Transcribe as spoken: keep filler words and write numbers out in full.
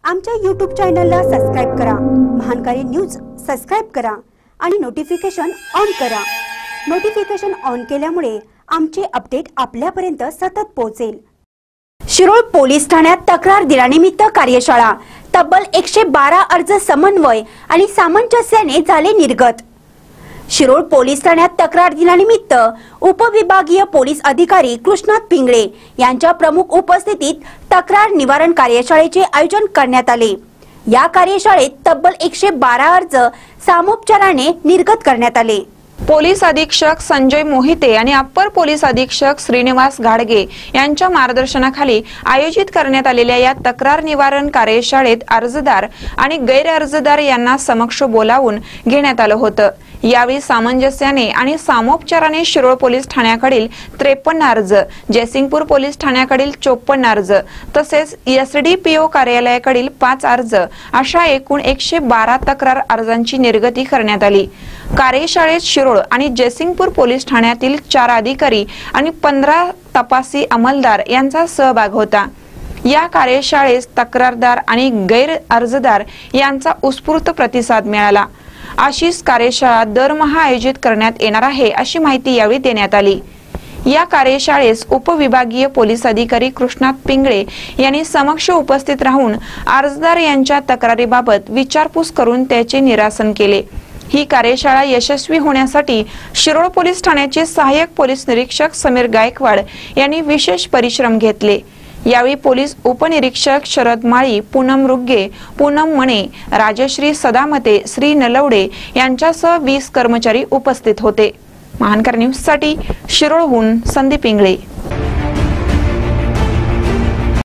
आमच्या यूट्यूब चॅनलला सबस्क्राइब करा, महानकारी न्यूज सबस्क्राइब करा आणि नोटिफिकेशन ऑन करा। नोटिफिकेशन ऑन केल्यामुळे आमचे अपडेट आपल्यापर्यंत सतत पोहोचेल। शिरोळ पोलीस ठाण्यात तक्रार दिनानिमित्त कार्यशाळा, तब्बल एकशे बारा अर्ज समन्वय आणि सामंजस्याने झाले निर्गत। शिरोळ पोलीस ठाण्यात तक्रार दिनानिमित्त उपविभागीय पोलीस अधिकारी कृष्णात पिंगळे यांच्या प्रमुख उपस्थितीत तक्रार निवारण कार्यशाळेचे आयोजन करण्यात आले। या कार्यशाळेत तब्बल एकशे बारा अर्ज सामोपचाराने निर्गत करण्यात आले। पोलीस अधीक्षक संजय मोहिते आणि अप्पर पोलीस अधीक्षक श्रीनिवास घाडगे यांच्या मार्गदर्शनाखाली आयोजित करण्यात आलेल्या या तक्रार निवारण कार्यशाळेत अर्जदार आणि गैर अर्जदार यांना समक्ष बोलावून घेण्यात आलं होतं। यावेळी सामंजस्याने आणि सामोपचाराने शिरोळ पोलीस ठाण्याकडील त्रेपन्न अर्ज, जयसिंगपूर पोलीस ठाण्याकडील चोपन्न अर्ज तसेच एसडीपीओ कार्यालयाकडील पाच अर्ज अशा एकूण एकशे बारा तक्रार अर्जांची निर्गती करण्यात आली। कार्यशाळेत शिरोळ आणि जयसिंगपूर पोलीस ठाण्यातील चार अधिकारी आणि पंधरा तपासी अंमलदार यांचा सहभाग होता। या कार्यशाळेस तक्रारदार आणि गैर अर्जदार यांचा उत्स्फूर्त प्रतिसाद मिळाला। अशीच कार्यशाळा दरमहा आयोजित करण्यात येणार आहे अशी माहिती यावेळी देण्यात आली। या कार्यशाळेस उपविभागीय पोलीस अधिकारी कृष्णात पिंगळे यांनी समक्ष उपस्थित राहून अर्जदार यांच्या तक्रारीबाबत विचारपूस करून त्याचे निरासन केले। ही कार्यशाळा यशस्वी होण्यासाठी शिरोळ पोलीस ठाण्याचे सहाय्यक पोलीस निरीक्षक समीर गायकवाड यांनी विशेष परिश्रम घेतले। यावेळी पोलीस उपनिरीक्षक शरद माळी, पूनम रुग्गे, पूनम मणे, राजश्री सदामते, श्री नलवडे यांच्यासह वीस कर्मचारी उपस्थित होते। महानकर न्यूज साठी शिरोळहून संदीप पिंगळे।